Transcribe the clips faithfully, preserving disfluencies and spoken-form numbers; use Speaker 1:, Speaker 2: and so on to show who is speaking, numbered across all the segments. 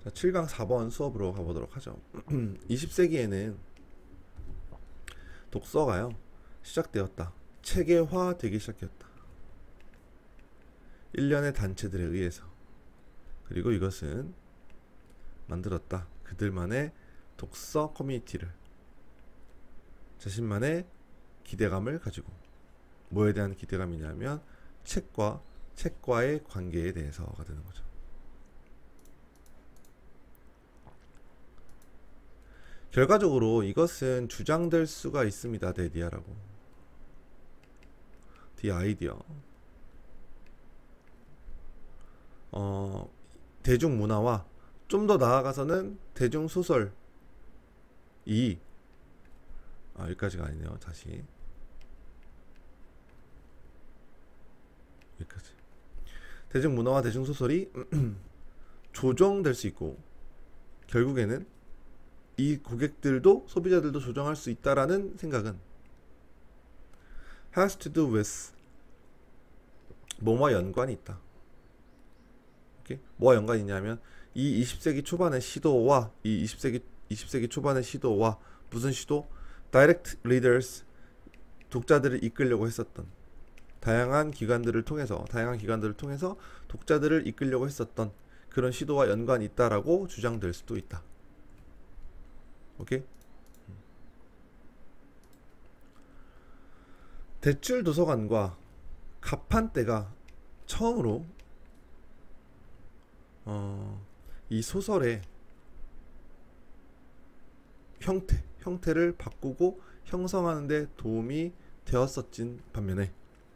Speaker 1: 자, 칠 강 사 번 수업으로 가보도록 하죠. 이십 세기에는 독서가요 시작되었다. 체계화되기 시작했다. 일련의 단체들에 의해서. 그리고 이것은 만들었다. 그들만의 독서 커뮤니티를, 자신만의 기대감을 가지고. 뭐에 대한 기대감이냐면 책과 책과의 관계에 대해서가 되는 거죠. 결과적으로 이것은 주장될 수가 있습니다. 데디아라고. The idea. 어, 대중문화와 좀 더 나아가서는 대중소설이 아, 여기까지가 아니네요. 다시 여기까지. 대중문화와 대중소설이 조정될 수 있고, 결국에는 이 고객들도 소비자들도 조정할 수 있다라는 생각은 has to do with 뭐와 연관이 있다. 오케이? 뭐와 연관이 있냐면 이 이십 세기 초반의 시도와 이 이십 세기 이십 세기 초반의 시도와 무슨 시도? Direct readers, 독자들을 이끌려고 했었던, 다양한 기관들을 통해서 다양한 기관들을 통해서 독자들을 이끌려고 했었던 그런 시도와 연관이 있다라고 주장될 수도 있다. 오케이? 대출 도서관과 가판대가 처음으로 어, 이 소설의 형태, 형태를 바꾸고 형성하는 데 도움이 되었었진 반면에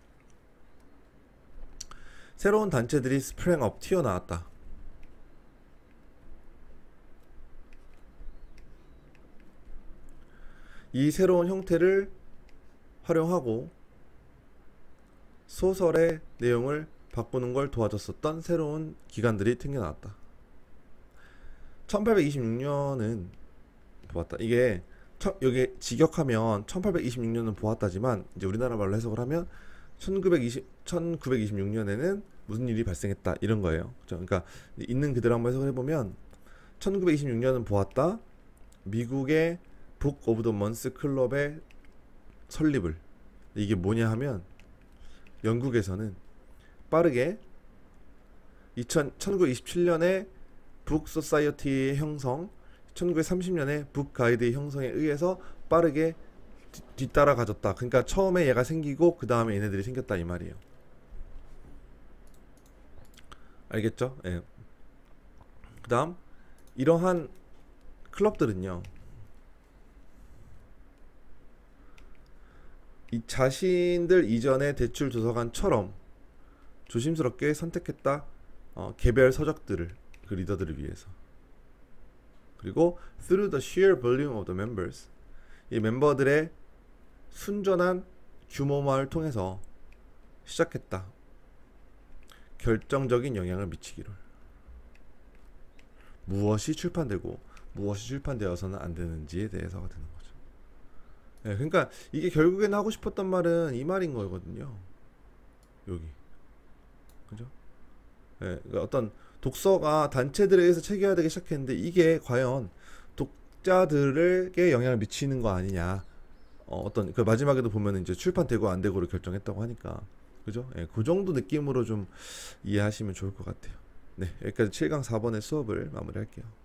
Speaker 1: 새로운 단체들이 스프링업 튀어나왔다. 이 새로운 형태를 활용하고 소설의 내용을 바꾸는 걸 도와줬었던 새로운 기관들이 생겨나왔다. 천팔백이십육 년은 보았다. 이게 여기 직역하면 천팔백이십육 년은 보았다지만 이제 우리나라 말로 해석을 하면 천구백이십, 천구백이십육 년에는 무슨 일이 발생했다 이런 거예요. 그렇죠? 그러니까 있는 그대로 한번 해석을 해보면 천구백이십육 년은 보았다. 미국의 북 오브 더 먼스 클럽의 설립을. 이게 뭐냐 하면 영국에서는 빠르게 천구백이십칠 년에 북 소사이어티의 형성, 천구백삼십 년에 북 가이드의 형성에 의해서 빠르게 뒤따라 가졌다. 그러니까 처음에 얘가 생기고 그 다음에 얘네들이 생겼다 이 말이에요. 알겠죠? 예. 그 다음 이러한 클럽들은요, 이 자신들 이전의 대출 도서관처럼 조심스럽게 선택했다. 어, 개별 서적들을, 그 리더들을 위해서. 그리고 through the sheer volume of the members, 이 멤버들의 순전한 규모만을 통해서 시작했다. 결정적인 영향을 미치기를. 무엇이 출판되고 무엇이 출판되어서는 안 되는지에 대해서가 되는 거죠. 네, 그러니까 이게 결국에는 하고 싶었던 말은 이 말인 거거든요. 여기. 그죠? 네, 그러니까 어떤 독서가 단체들에 의해서 체계화되기 시작했는데 이게 과연 독자들에게 영향을 미치는 거 아니냐. 어, 어떤 그 마지막에도 보면 이제 출판되고 안 되고를 결정했다고 하니까. 그죠? 네, 그 정도 느낌으로 좀 이해하시면 좋을 것 같아요. 네, 여기까지 칠 강 사 번의 수업을 마무리할게요.